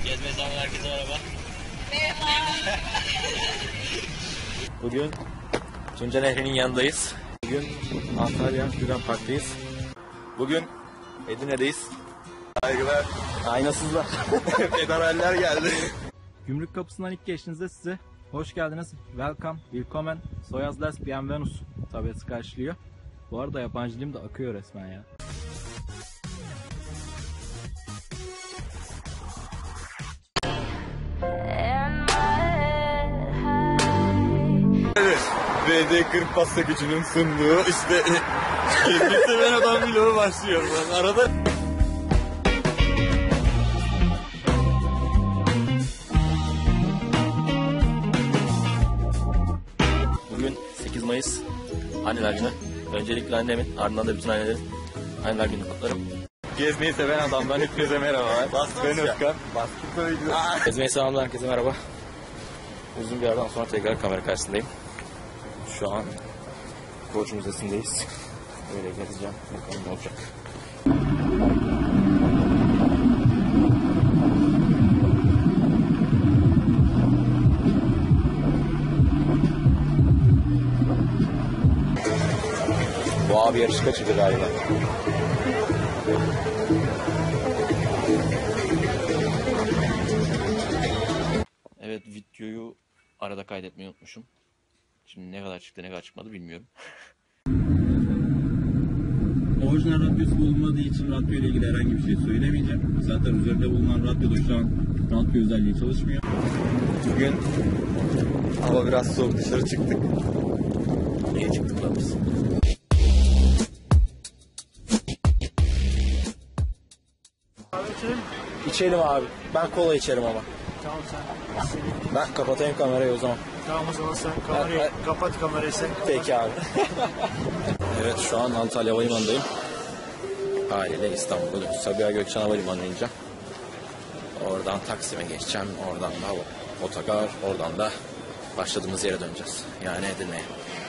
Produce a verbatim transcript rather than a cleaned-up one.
Gezme zaman herkese merhaba. Merhaba. Bugün Tunca Nehri'nin yanındayız. Bugün Antalya Gülen Park'tayız. Bugün Edirne'deyiz. Saygılar. Aynasızlar. Federaller geldi. Gümrük kapısından ilk geçtiğinizde size hoş geldiniz, welcome, willkommen, soyaz les bienvenus tabelası karşılıyor. Bu arada yabancı dilim de akıyor resmen ya. V D kırk pasta gücünün sunduğu işte bir seven adam vlogu başlıyor. Arada bugün sekiz Mayıs Anneler Günü. Öncelikle annemin, ardından da bütün annelerin Anneler Günü kutlarım. Gezmeyi seven adamdan hepinize merhaba. Ben Özkan. Gezmeyi seven adamdan herkese merhaba. Uzun bir aradan sonra tekrar kamera karşısındayım. Şu an Koç Müzesi'ndeyiz. Böyle gezeceğim. Bakalım ne olacak. Bu abi yarışı kaçırdı galiba. Evet, videoyu arada kaydetmeyi unutmuşum. Şimdi ne kadar çıktı ne kadar çıkmadı bilmiyorum. Orijinal radyosu bulunmadığı için radyo ile ilgili herhangi bir şey söylemeyeceğim. Zaten üzerinde bulunan radyoda şu an radyo özelliği çalışmıyor. Bugün hava biraz soğuk, dışarı çıktık. Niye çıktık lan biz? İçelim abi. Ben kola içerim ama. Tamam sen. Ben kapatayım kamerayı o zaman. Tamam o zaman sen kamerayı Evet, kapat kamerayı sen. Peki abi. Evet, şu an Antalya Havalimanı'ndayım. Haliyle İstanbul'da Sabiha Gökçen Havalimanı'na ineceğim. Oradan Taksim'e geçeceğim. Oradan da otogar. Oradan da başladığımız yere döneceğiz. Yani Edirne'ye.